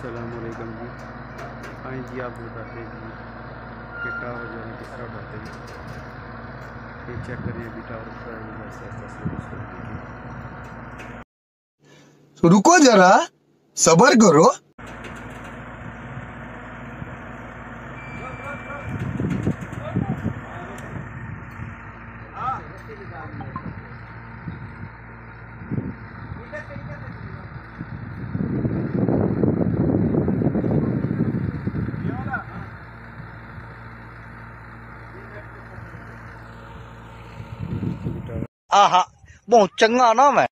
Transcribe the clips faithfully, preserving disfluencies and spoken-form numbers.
अस्सलामुअलैकुम जी। हाँ जी, आप बताते हैं जी कि टावर जो है किस तरह उठाते हैं। ये चेक करें, अभी टावर उठा है, ऐसे ऐसे देखिए। रुको जरा, सबर करो। आहा, बहुत चंगा ना मैं।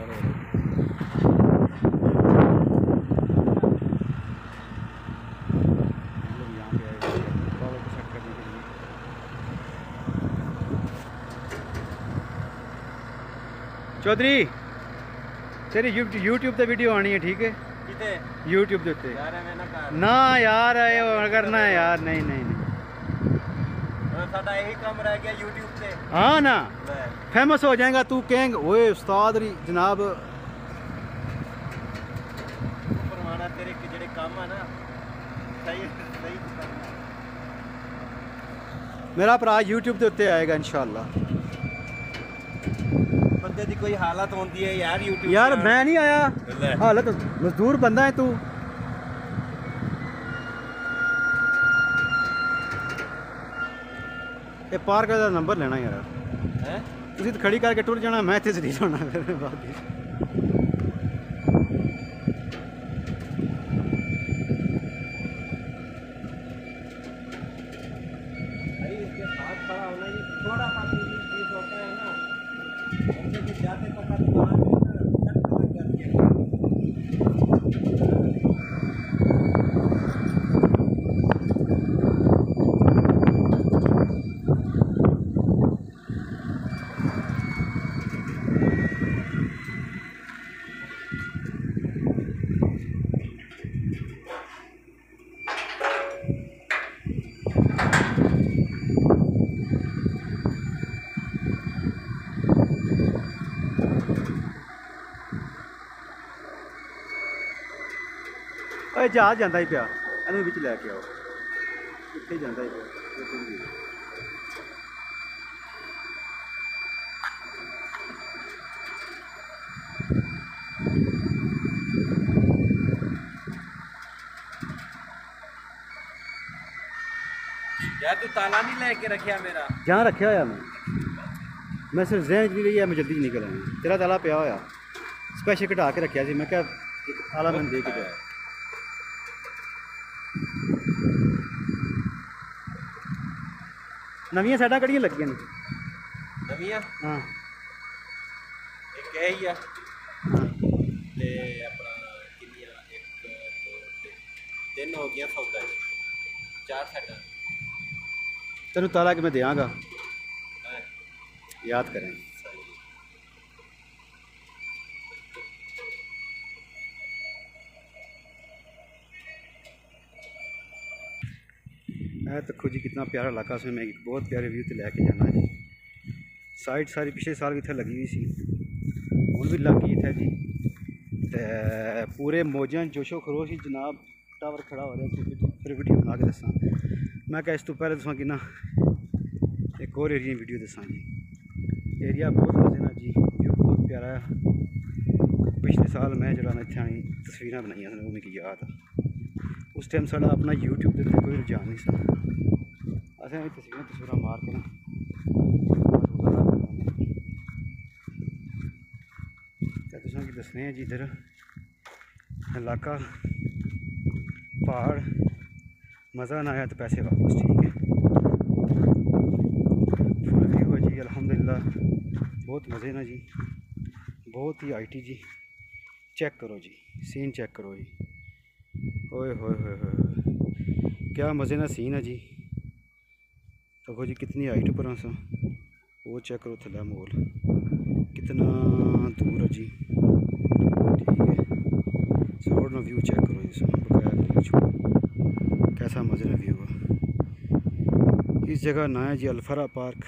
चौधरी तेरी यूट्यूब ते वीडियो आनी है, ठीक है? यूट्यूब के उत्ते ना यार, आए करना है यार। नहीं नहीं नहीं, यही काम रह गया यूट्यूब से। हाँ ना, फेमस हो जाएगा। तू कहेंगे ओए उस्ताद री जनाब, तेरे जेड़े काम है ना सही सही। मेरा भरा यूट्यूब के उत्ते आएगा इंशाअल्लाह। बंदे दी कोई हालत होती है यार यूट्यूब। यार मैं नहीं आया, हालत मजदूर बंदा है तू। ये पार्क का नंबर लेना यार है, तुसी तो खड़ी करके टुर जाना, मैं इत्थे से नहीं जाना। थोड़ा सा चीज होता है ना, जाते तो का दुकान में जहाज जाता ही पिया, इन्हू विच लैके आओ, इत्थे जाता ही पिया। यार तू ताला नहीं लेके रखिया मेरा? जहाँ रखे होया मैं मैं सिर्फ जहन च नहीं रही है, मैं जल्दी निकल आया। तेरा ताला पिया होया, स्पेशल कटा के रखा सी, मैं क्या ताला मैंने दे के जाया। नवियां साइडां कड़ियां लगियां ने? नवियां हाँ, एक है ही है हाँ ते अपना किन्नियां, एक दो तीन हो गया सौदा, चार साइडां। तेन ताला कि मैं देंगा, याद करें। है तो खुद ही कितना प्यारा इलाका, उसमें मैं एक बहुत प्यारे व्यू तो लैके जाना है। साइड सारी पिछले साल भी इतने लगी हुई सी, हूँ भी लगी इतने जी। ते पूरे मौजा जोशो खरोश ही जनाब, टावर खड़ा हो रहा है। फिर वीडियो बना के दसा, मैं क्या इस तो पहले दसा कि ना एक और एरिया वीडियो दसा जी। एरिया बहुत मजे ना जी, व्यू बहुत प्यारा है। पिछले साल मैं जरा इतने आनी तस्वीर बनाई, वो मिगी याद आ। उस टाइम साढ़ा अपना यूट्यूब के कोई रुझान नहीं सा, असें तस्वीर तस्वीर मार के ना तुसें कि दसने हैं जी। इधर इलाका पहाड़, मज़ा ना आया तो पैसे वापस, ठीक है। फुल व्यू है जी अल्हम्दुलिल्लाह, बहुत मज़े ना जी, बहुत ही आईटी जी। चेक करो जी, सीन चेक करो जी, ओए होए होए होए, क्या मज़े ना सीन है जी। देखो जी कितनी हाइट पर सा, वो चेक करो थला मोल कितना दूर है जी, ठीक है। साउंड ना व्यू चेक करो जी, बकाया कैसा मज़े ना व्यू है। इस जगह ना है जी अल्फरा पार्क,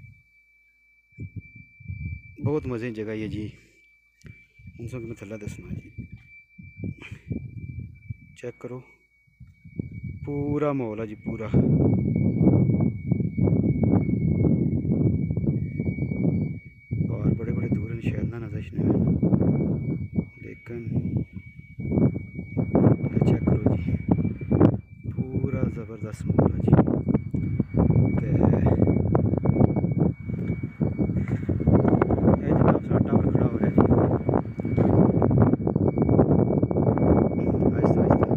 बहुत मज़े की जगह है जी। उनसे मैं थल्ला दसना जी। चेक करो, पूरा माहौल है जी पूरा। और बड़े बड़े दूर शायद ना नजर लेकिन चेक करो जी, पूरा ज़बरदस्त माहौल है जी। ते ये जनाब सा टावर खड़ा हो रहा है जी, आहिस्ता आहिस्ता।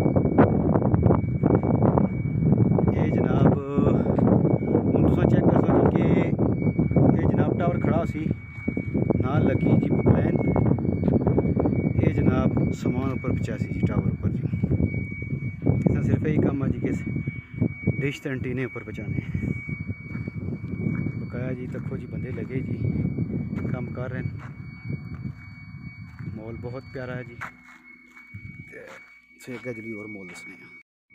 ये जनाब हूँ तुस चेक कर सको कि ये जनाब टावर खड़ा सी ना लगी जी प्लेन। ये जनाब समान ऊपर पचासी जी टावर ऊपर जी। इतना सिर्फ यही कम है जी कि डिश एंटीने ऊपर पहुँचाने बकाया जी। तको जी बंदे लगे जी, काम कर रहे हैं। मॉल बहुत प्यारा है जी। से अगर जल्दी और मॉल दसने हैं।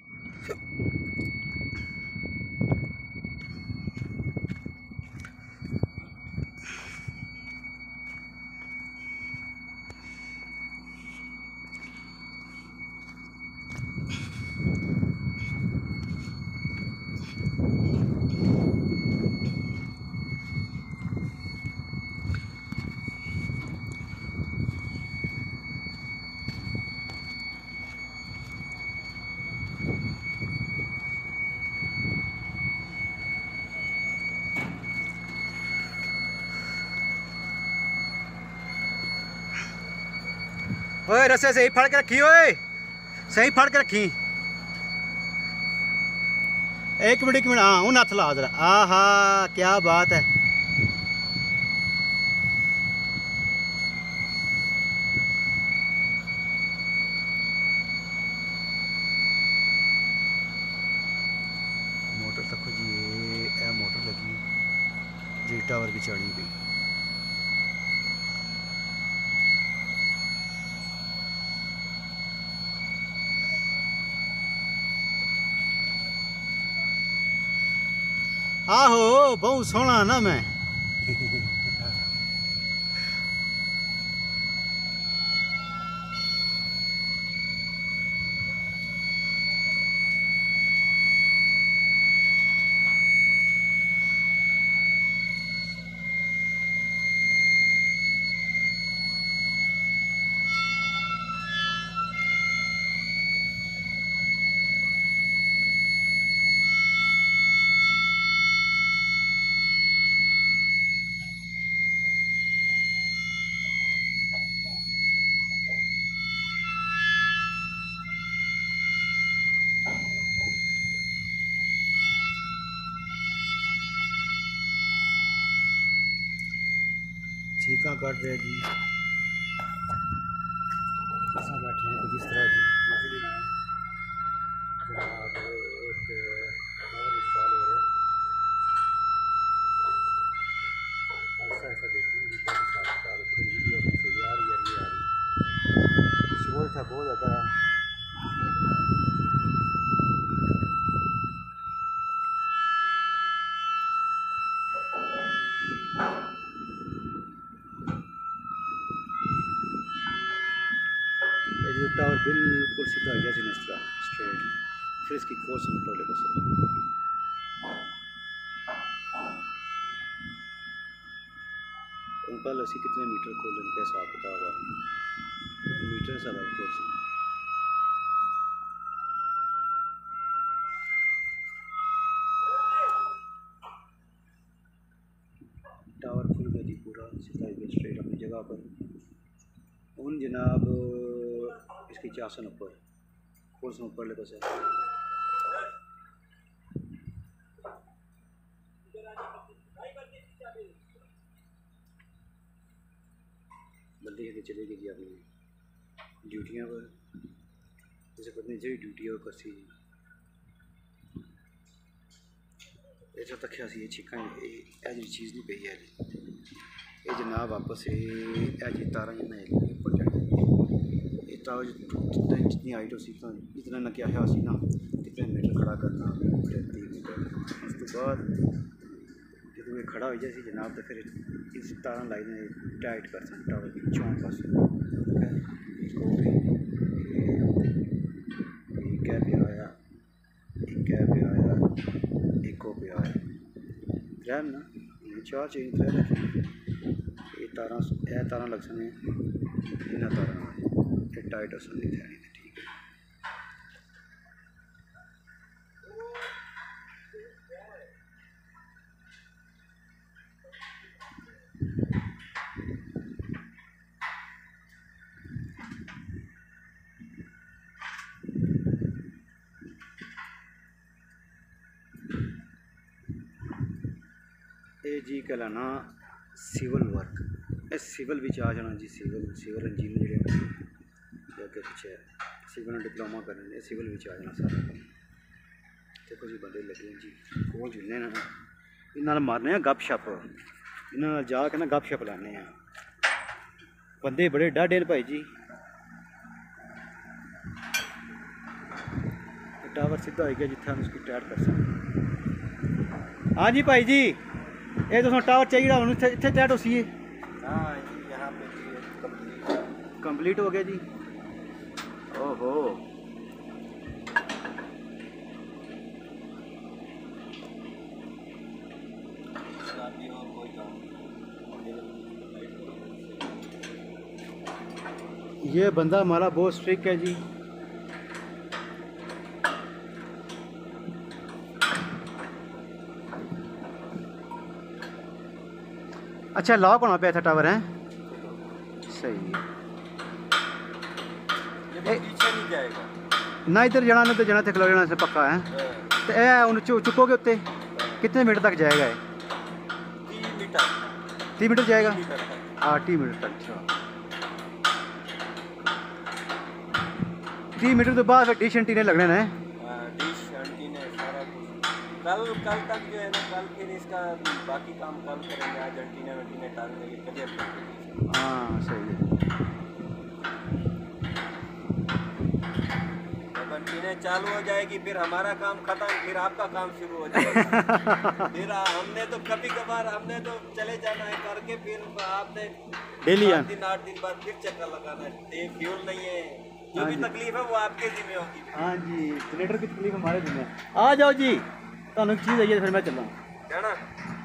ओए रस्से सही फड़ के रखी, ओए सही फड़ के रखी। एक मिनट एक मिनट, हाँ उन हथ ला जरा। आ हा क्या बात है। मोटर तक जी, ये मोटर लगी जी टावर की चढ़ी गई। आहो बहुत सोहना ना मैं। चीका काट रहे जी, ऐसा बैठे हैं कुछ इस तरह जी। जनाब एक और इंस्टॉल हो रहा है, ऐसा ऐसा देखते हैं वीडियो से आ रही है नहीं आ रही। शोर था बहुत ज़्यादा। ये टावर बिल्कुल सीधा हो गया जी, नस्ला स्ट्रेट। फिर इसकी कोर्स ऊपर लेकर से पहले असी कितने मीटर खोलन के हिसाब किताब है, मीटर से अलग कोर्स। टावर खुल गया जी पूरा सीधा गया स्ट्रेट अपनी जगह पर। उन जनाब इसकी चासन ऊपर कोर्स ऊपर लेकर से बंदे के चले गए जी अपनी ड्यूटियाँ पर। जैसे पत्नी जी ड्यूटी है कर सी ऐसा तक सी ये छिका जी चीज़ नहीं पई है। ये जनाब वापस ये जी तारा ऊपर चढ़ ये तारा जितनी हाइट हो सी इतना ना क्या है ना कितने मीटर खड़ा करना उस तो बाद जो ये खड़ा हो जाए जनाब तो फिर इस तारा लाई टाइट कर सकते टावर की चौंक पास। रैन ना चार चेंज त्रै लगे ये तारा ए तारा लग सकने इन्हें तारा ये टाइट असन दी थैनी ते ठीक है। ये जी कहलाना सिविल वर्क ए सिविल भी आ जाना जी सिविल सिविल इंजीनियर जेह्ड़े अग्गे पिच्छे सिविल डिप्लोमा करने सिविल भी आ जाना सारा देखो जी बंदे लगे जी कोल जुड़ने ना इन्हां मारने गप शप इन्हां जाके ना गप शप लाने बंदे बड़े डाढ़े न भाई जी। टावर सीधा हो गया जिथे हम उसकी टैट कर सकते। हाँ जी भाई जी ये तो टावर चाहिए इतने इतने टैट हो सी हाँ यहाँ पे कंप्लीट कंप्लीट हो गया जी। ओहो अभी और कोई काम ये बंदा हमारा बहुत स्ट्रिक्ट है जी। अच्छा लॉक होना पे था टावर है सही है ये पीछे नहीं जाएगा ना इधर जाना ना तो जाना थे खिलो जाना से पक्का है तो ए उन चु, चुकोगे उत्ते कितने मीटर तक जाएगा ये तीन मीटर तीन मीटर जाएगा मीटर तक हाँ तीन मीटर तक। अच्छा तीन मीटर तो बाद फिर डिश एंटीने लगने हैं डिश एंटीने सारा कुछ कल कल तक जो है ना कल फिर इसका बाकी काम कल करेंगे आज एंटीने वेंटीने डालने के लिए हाँ सही है। जब एंटीने चालू हो जाएगी फिर हमारा काम खत्म फिर आपका काम शुरू हो जाएगा। फिर हमने तो कभी कभार हमने तो चले जाना है करके फिर आपने डेली सात दिन आठ दिन बाद फिर चक्कर लगाना है फ्यूल नहीं है जो भी तकलीफ है वो आपके जिम्मे होगी। हाँ जी जनरेटर की तकलीफ हमारे जिम्मे आ जाओ जी तुम एक चीज़ है फिर मैं चल रहा हूँ है ना।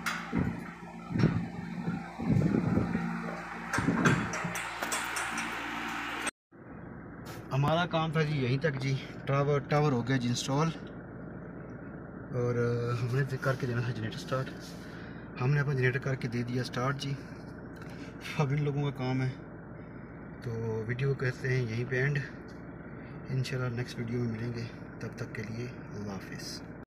हमारा काम था जी यहीं तक जी। टावर टावर हो गया जी इंस्टॉल और हमने तो करके देना था जनरेटर स्टार्ट। हमने अपना जनरेटर करके दे दिया स्टार्ट जी। अब इन लोगों का काम है तो वीडियो कहते हैं यहीं पे एंड। इंशाल्लाह नेक्स्ट वीडियो में मिलेंगे तब तक के लिए अल्लाह हाफिज़।